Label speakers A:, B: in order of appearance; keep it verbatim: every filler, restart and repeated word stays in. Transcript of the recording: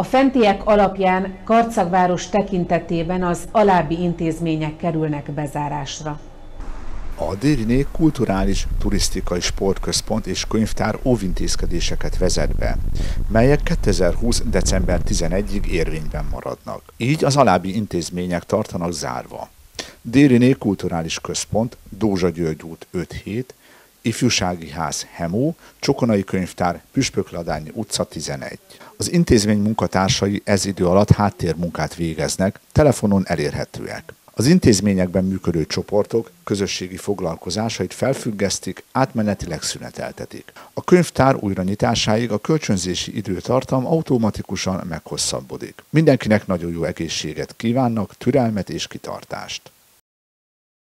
A: A fentiek alapján Karcagváros tekintetében az alábbi intézmények kerülnek bezárásra.
B: A Dériné kulturális, turisztikai sportközpont és könyvtár óvintézkedéseket vezet be, melyek kétezer-húsz. december tizenegyedikéig érvényben maradnak. Így az alábbi intézmények tartanak zárva. Dériné kulturális központ, Dózsa György út öt hét, Ifjúsági ház Hemó, Csokonai könyvtár, Püspökladányi utca tizenegy. Az intézmény munkatársai ez idő alatt háttérmunkát végeznek, telefonon elérhetőek. Az intézményekben működő csoportok közösségi foglalkozásait felfüggesztik, átmenetileg szüneteltetik. A könyvtár újranyitásáig a kölcsönzési időtartam automatikusan meghosszabbodik. Mindenkinek nagyon jó egészséget kívánnak, türelmet és kitartást!